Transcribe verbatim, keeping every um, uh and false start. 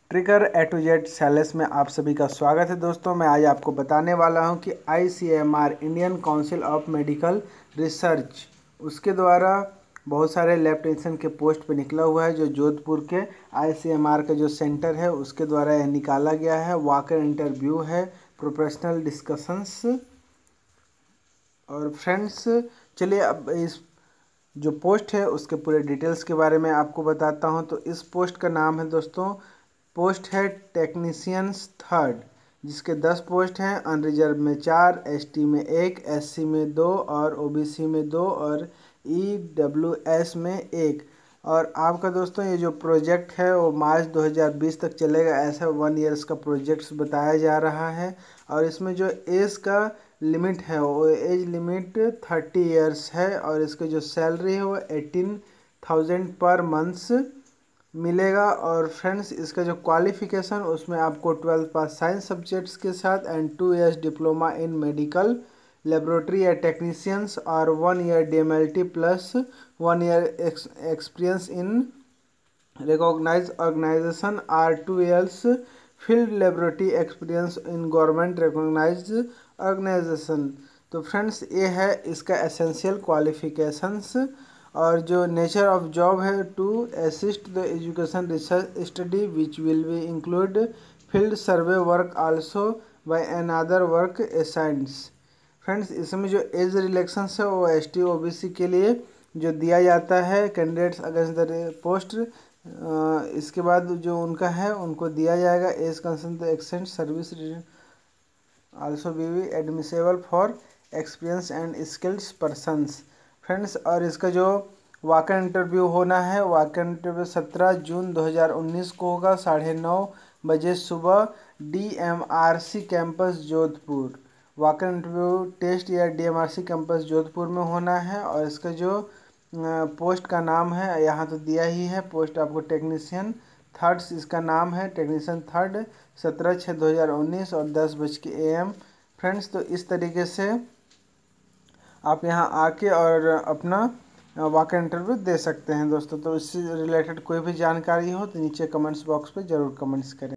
Trigger A to Z सैलेस में आप सभी का स्वागत है। दोस्तों मैं आज आपको बताने वाला हूं कि I C M R Indian Council of Medical Research उसके द्वारा बहुत सारे लैब टेक्नीशियन के पोस्ट पे निकला हुआ है, जो जोधपुर के आई सी एम आर का जो सेंटर है उसके द्वारा यह निकाला गया है। वॉकर इंटरव्यू है, प्रोफेशनल डिस्कशंस। और फ्रेंड्स चलिए अब इस जो पोस्ट है उसके पूरे डिटेल्स के बारे में आपको बताता हूं। तो इस पोस्ट का नाम है दोस्तों, पोस्ट है टेक्नीशियंस थर्ड, जिसके दस पोस्ट हैं। अनरिजर्व में चार, एसटी में एक, एससी में दो और ओबीसी में दो और ईडब्ल्यूएस में एक। और आपका दोस्तों ये जो प्रोजेक्ट है वो मार्च दो हज़ार बीस तक चलेगा, ऐसा वन ईयर्स का प्रोजेक्ट्स बताया जा रहा है। और इसमें जो एज का लिमिट है वो एज लिमिट थर्टी इयर्स है और इसके जो सैलरी है वो एटीन थाउजेंड पर मंथ्स मिलेगा। और फ्रेंड्स इसका जो क्वालिफिकेशन उसमें आपको ट्वेल्थ पास साइंस सब्जेक्ट्स के साथ and two years diploma in medical laboratory या टेक्नीशियंस और one year D M L T plus one year experience in recognise organisation or two years field laboratory experience in government recognise organisation. तो friends ये है इसका essential qualifications. और जो nature of job है, to assist the education research study which will be include field survey work also by another work assigns. Friends इसमें जो age relaxations है वो S T O B C के लिए जो दिया जाता है कैंडिडेट्स अगेंस्ट द पोस्ट, इसके बाद जो उनका है उनको दिया जाएगा as concern the extend service also be be admissible for experience and skills persons. Friends और इसका जो वॉक-इन इंटरव्यू होना है, वॉक-इन इंटरव्यू सत्रह जून दो हज़ार उन्नीस को होगा, साढ़े नौ बजे सुबह, D M R C campus Jodhpur. Walk-in interview test या D M R C campus Jodhpur में होना है। और इसका जो पोस्ट का नाम है यहाँ तो दिया ही है, पोस्ट आपको टेक्नीशियन थर्ड इसका नाम है, टेक्नीशियन थर्ड, सत्रह छः दो हज़ार उन्नीस और दस बज के ए एम। फ्रेंड्स तो इस तरीके से आप यहाँ आके और अपना वॉक-इन इंटरव्यू दे सकते हैं दोस्तों। तो इससे रिलेटेड कोई भी जानकारी हो तो नीचे कमेंट्स बॉक्स पे ज़रूर कमेंट्स करें।